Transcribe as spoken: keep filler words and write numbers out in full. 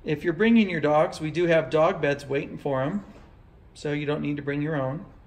If you're bringing your dogs, we do have dog beds waiting for them, so you don't need to bring your own.